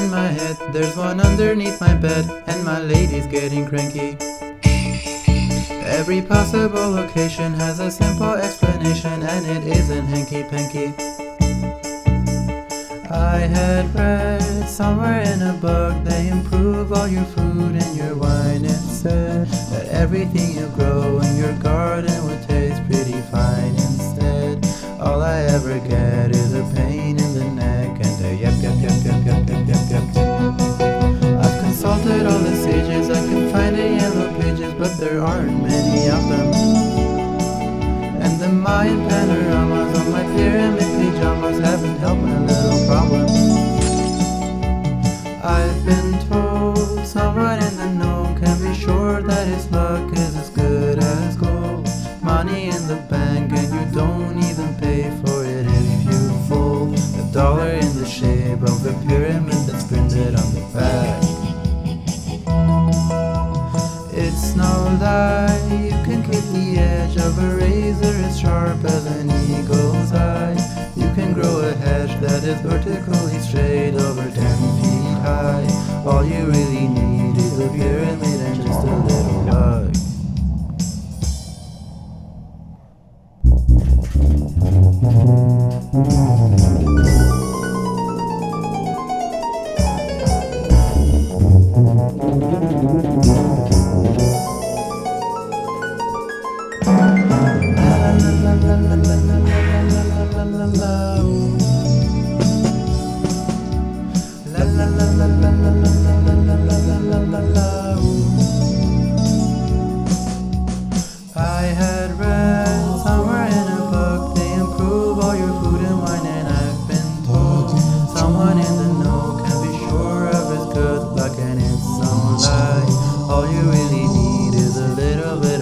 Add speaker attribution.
Speaker 1: in my head, there's one underneath my bed, and my lady's getting cranky. Every possible location has a simple explanation, and it isn't hanky-panky. I had read somewhere in a book they improve all your food and your wine. It said that everything you grow in your garden would taste pretty fine instead. All I ever get is a pain in the neck and a yep. I've consulted all the sages I can find in yellow pages, but there aren't many of them. And the Mayan panoramas on my pyramid pajamas haven't helped my little problem. I've been told someone in the know can be sure that his luck is as good as gold. Money in the bank and you don't even pay for it if you fold the dollar in the shape of the pyramid that's printed on the back. It's no lie, you can keep the edge of a razor as sharp as an eagle's eye. You can grow a hedge that is vertically straight over 10 feet high. All you really need is a pyramid and just a little luck. I had read somewhere in a book they improve all your food and wine, and I've been told someone in the know can be sure of his good luck, and it's no lie. All you really need is a little bit